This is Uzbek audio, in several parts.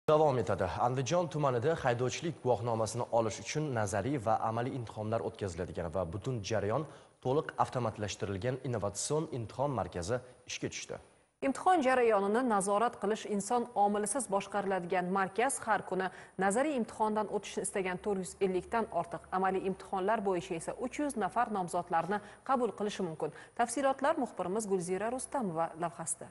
Davom etadi. Andijon tumanida haydovchilik guvohnomasini olish uchun nazariy va amaliy imtihonlar o'tkaziladigan va butun jarayon to'liq avtomatlashtirilgan innovatsion imtihon markazi ishga tushdi. Imtihon jarayonini nazorat qilish inson omilisiz boshqariladigan markaz har kuni nazariy imtihondan o'tishni istagan 450 dan ortiq amaliy imtihonlar bo'yicha esa 300 nafar nomzodlarni qabul qilishi mumkin. Tafsilotlar muxbirimiz Gulzira Rustamova lavhasida.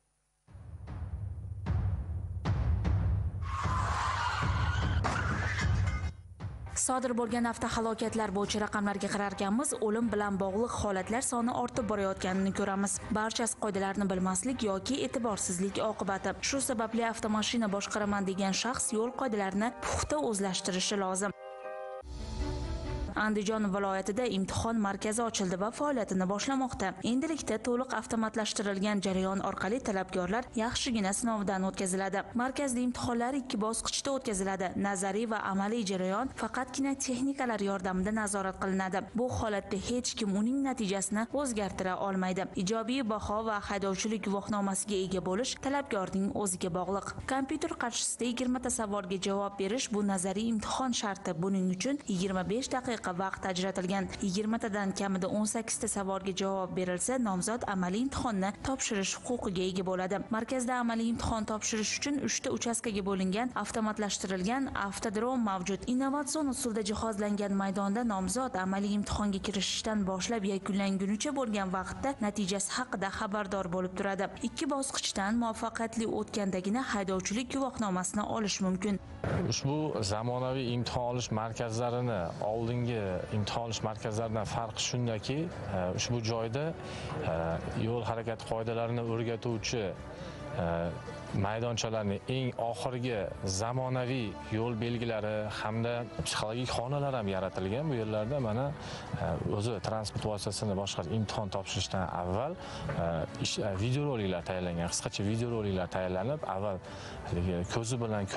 Sodir bo'lgan avtohalokatlar bo'yicha raqamlarga qararkanmiz, o'lim bilan bog'liq holatlar soni ortib borayotganini ko'ramiz. Barchasi qoidalarni bilmaslik yoki e'tiborsizlik oqibati. Shu sababli avtomashina boshqaraman degan shaxs yo'l qoidalarini puxta o'zlashtirishi lozim. Andijon viloyatida imtihon markazi ochildi va faoliyatini boshlamoqda. Endilikda to'liq avtomatlashtirilgan jarayon orqali talabgorlar yaxshigina sinovdan o'tkaziladi. Markazda imtihonlar 2 bosqichda o'tkaziladi. Nazariy va amaliy jarayon faqatgina texnikalar yordamida nazorat qilinadi. Bu holatda hech kim uning natijasini o'zgartira olmaydi. Ijobiy baho va haydovchilik guvohnomasiga ega bo'lish talabgorning o'ziga bog'liq. Kompyuter qarshisida 20 ta savolga javob berish bu nazariy imtihon sharti. Buning uchun 25 daqiqa vaqt ajratilgan. 20 tadan kamida 18 ta savolga javob berilsa, nomzod amaliy imtihonni topshirish huquqiga ega bo'ladi. Markazda amaliy imtihon topshirish uchun 3 ta uchastkaga bo'lingan avtomatlashtirilgan avtodrom mavjud. Innovatsion usulda jihozlangan maydonda nomzod amaliy imtihonga kirishishdan boshlab yakunlangunicha bo'lgan vaqtda natijasi haqida xabardor bo'lib turadi. 2 bosqichdan muvaffaqiyatli o'tgandagina haydovchilik guvohnomasini olish mumkin. Ushbu zamonaviy imtihon olish markazlarini oldingi imtihon olish markazlaridan farqi shundaki, ushbu joyda yo'l harakati qoidalarini o'rgatuvchi maydonchalarning eng oxirgi zamonaviy yo'l belgilari hamda psixologik xonalar ham yaratilgan. Bu yerlarda mana o'zi transport vositasini boshqarish imtihon topshirishdan avval videoroliklar tayyorlangan, qisqacha videoroliklar tayyorlanib, avval ko'zi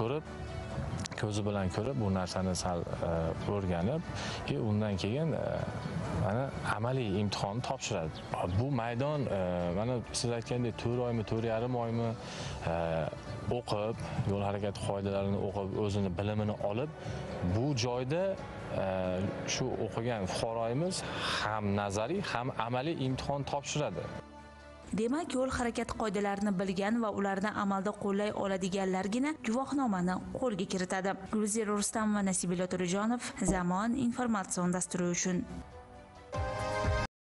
bilan ko'rib bu narsani sal o'rganib, undan keyin mana amaliy imtihonni topshiradi. Bu maydon mana siz aytgandek 4 oymi, 4,5 oymi o'qib, yo'l harakati qoidalarini o'qib, o'zini bilimini olib, bu joyda shu o'qigan fuqaroimiz ham nazariy, ham amaliy imtihon topshiradi. Demak, yo'l harakati qoidalarini bilgan va ularni amalda qo'llay oladiganlargina guvohnomani qo'lga kiritadi. Gulzira Rustamova, Nasibilla Turijonov, Zamon informatsion dasturi uchun.